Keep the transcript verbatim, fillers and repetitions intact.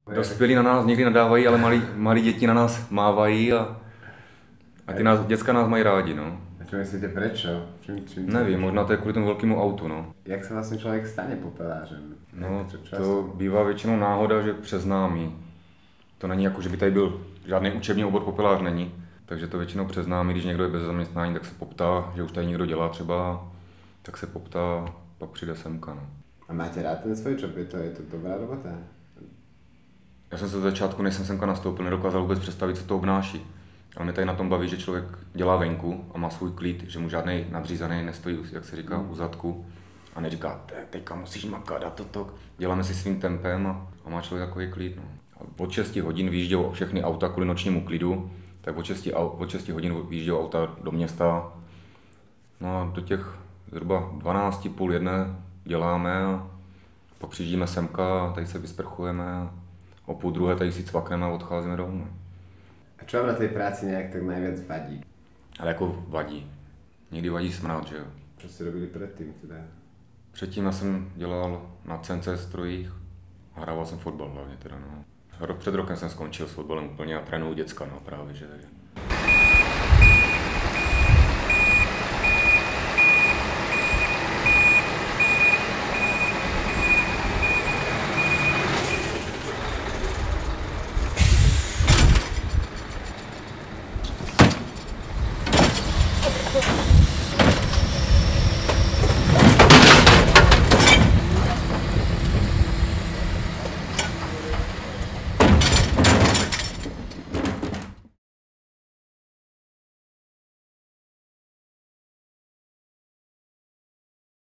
Dospělí na nás někdy nadávají, ale malí, malí děti na nás mávají a, a ty nás, děcka nás mají rádi, no. A čo myslíte prečo? Čím, čím Nevím, možná to je kvůli tomu velkému autu, no. Jak se vlastně člověk stane popelářem? No, to bývá většinou náhoda, že přes známý. To není jako, že by tady byl žádný učební obor popelář není. Takže to většinou přes známý, když někdo je bez zaměstnání, tak se poptá, že už tady někdo dělá třeba, tak se poptá, pak přijde semka, no. A máte rád ten svůj job? Je to, je to dobrá robota? Já jsem se od začátku, než jsem semka nastoupil, nedokázal vůbec představit, co to obnáší. Ale mě tady na tom baví, že člověk dělá venku a má svůj klid, že mu žádný nadřízený nestojí, jak se říká, u zadku a neříká, teďka musíš makat a toto. Děláme si svým tempem a, a má člověk takový klid. No. A od šesti hodin vyjíždějí všechny auta kvůli nočnímu klidu, tak od šesti, od šesti hodin vyjíždějí auta do města. No a do těch zhruba dvanácti, půl jedné děláme a pak přijíždíme semka a tady se vysprchujeme a o půl druhé tady si cvakneme a odcházíme domů. A čo vám na tej práci nějak tak najviac vadí? Ale jako vadí. Někdy vadí smrad, že jo. Co jste robili předtím teda? Předtím já jsem dělal na C N C strojích a hrával jsem fotbal hlavně teda, no. Před rokem jsem skončil s fotbalem úplně a trénuju děcka, no právě, že